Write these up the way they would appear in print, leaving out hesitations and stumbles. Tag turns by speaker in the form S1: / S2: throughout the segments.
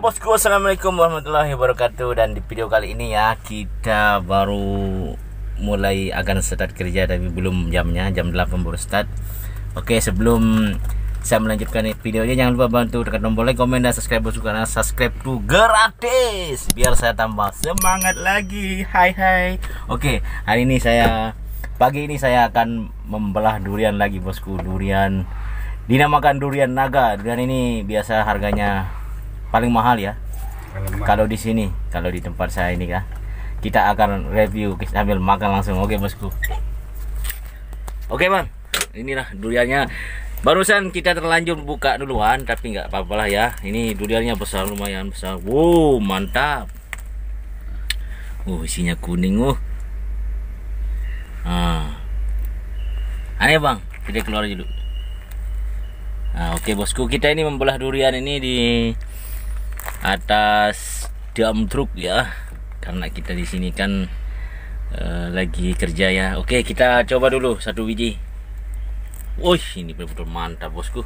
S1: bosku, assalamualaikum warahmatullahi wabarakatuh. Dan di video kali ini ya, kita baru mulai akan start kerja, tapi belum jamnya, jam 8 baru start. Oke, sebelum saya melanjutkan videonya, jangan lupa bantu tekan tombol like, komen, dan subscribe bosku, karena subscribe tuh gratis, biar saya tambah semangat lagi. Hai. Oke, hari ini pagi ini saya akan membelah durian lagi bosku. Durian dinamakan durian naga. Durian ini biasa harganya paling mahal ya. Kalau di sini, kalau di tempat saya ini kah, kita akan review sambil makan langsung. Oke bosku. Oke bang, inilah duriannya. Barusan kita terlanjur buka duluan, tapi nggak apa-apa lah ya. Ini duriannya besar, lumayan besar. Wow, mantap. Isinya kuning. Aneh bang, kita keluar dulu. Oke bosku, kita ini membelah durian ini di atas drum truk ya, karena kita di sini kan lagi kerja ya. Oke, kita coba dulu satu biji. Wih, ini betul-betul mantap bosku.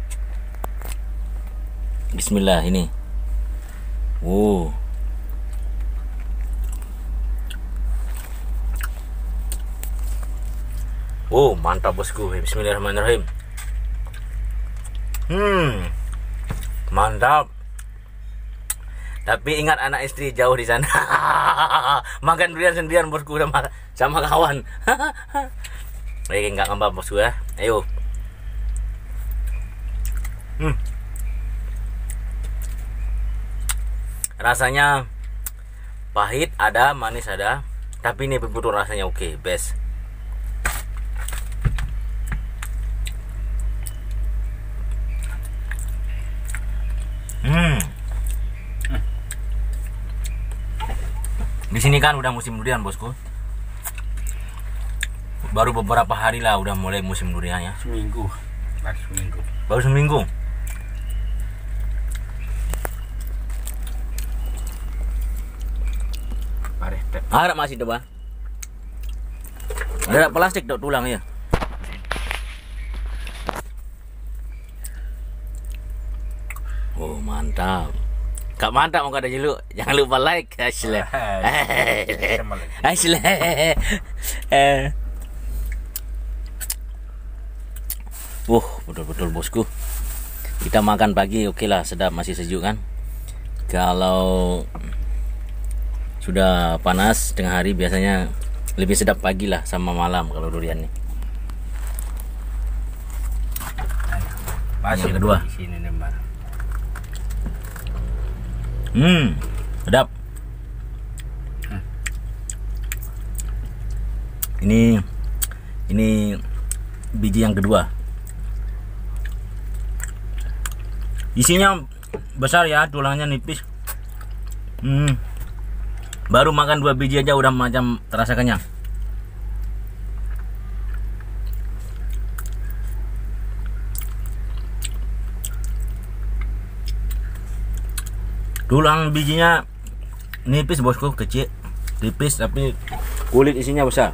S1: Bismillah ini. Mantap bosku. Bismillahirrahmanirrahim. Mantap. Tapi ingat, anak istri jauh di sana. Makan durian sendirian bosku sama kawan. Oke, nggak ngambak bosku ya. Ayo. Rasanya pahit ada, manis ada, tapi ini betul rasanya oke, best. Di sini kan udah musim durian bosku. Baru beberapa hari lah udah mulai musim durian ya. Baru seminggu. Ada masih tuh bang. Ada plastik tuh tulang ya. Mantap. Kak mantap mau kada jelu. Jangan lupa like. Asli. Betul-betul bosku. Kita makan pagi oke lah, sedap, masih sejuk kan. Kalau sudah panas tengah hari biasanya lebih sedap pagi lah sama malam kalau durian nih. Yang kedua. Sedap. Ini biji yang kedua. Isinya besar ya, tulangnya nipis. Baru makan 2 biji aja udah macam terasa kenyang. Tulang bijinya nipis bosku, kecil, tipis, tapi kulit isinya besar.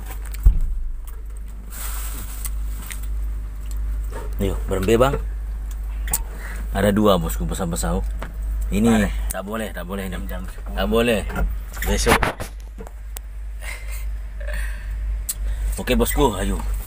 S1: Yuk, berembe bang. Ada 2 bosku, besar-besar. Ini tak boleh jam-jam. Tak boleh. Besok. Oke bosku, ayo.